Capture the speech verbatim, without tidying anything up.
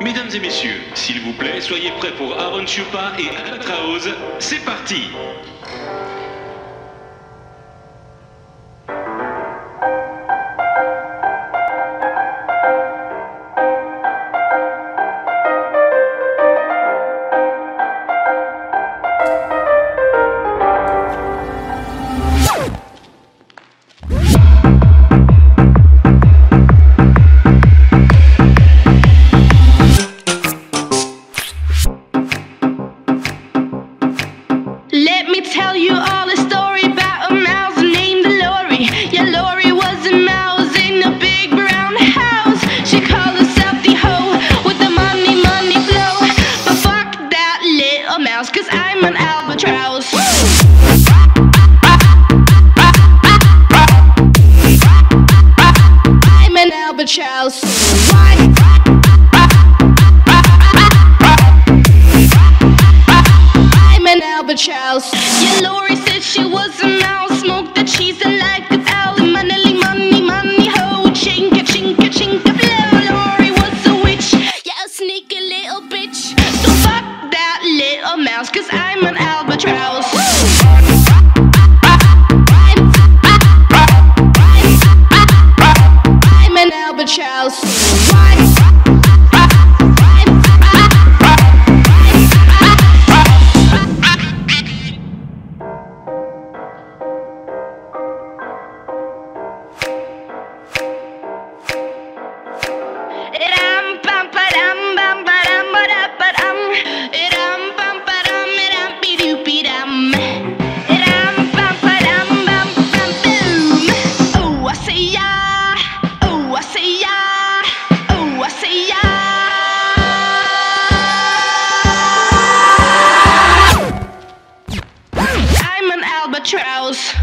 Mesdames et messieurs, s'il vous plaît, soyez prêts pour Aaron Chupa et Albatraoz. C'est parti! Let me tell you all a story about a mouse named Lori. Yeah, Lori was a mouse in a big brown house. She called herself the hoe with the money, money flow. But fuck that little mouse, cause I'm an albatross. I'm an albatross. Why? Albatross. Yeah, Lori said she was a mouse, smoked the cheese and like a owl. Money, money, money, ho, chinka, chinka, chinka, flow. Lori was a witch, yeah, a sneaky little bitch. So fuck that little mouse, cause I'm an albatross. I'm an albatross. Why? Albatross.